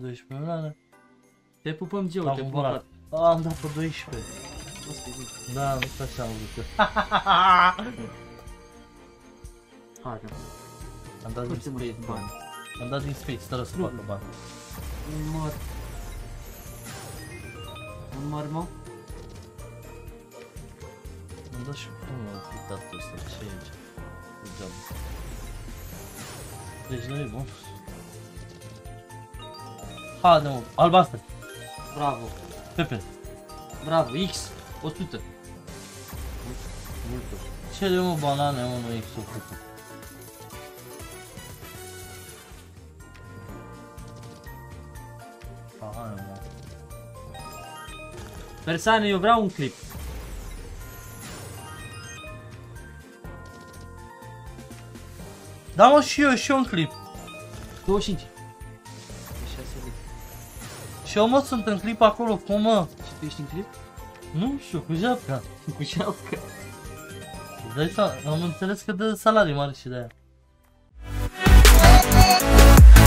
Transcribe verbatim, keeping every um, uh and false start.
doisprezece milioane. Te pupăm, Geo, Am te cumpărat. pupăm. Am dat pe doisprezece. Da, nu știu așa am vrut. Hai, Am dat din câte mai space, bani? am dat din space, stă să facă bani. Un măr. Un măr, mă? Am dat și cum am clicat ăsta, ce e aici? Degeaba. Deci nu e bun. Haide mă, albastră, Bravo, Pepe, bravo, X, o sută. multă. Cere mă banane, mă, nu e o frută. Hai mă. Persoane, eu vreau un clip. Da mă, și eu, și eu un clip. douăzeci și cinci. șase lei. Și eu mă sunt în clip acolo, cum mă? Și tu ești în clip? Nu știu, cu japca. Cu șapcă. Îți dai seama, am înțeles că dă salarii mari și de aia.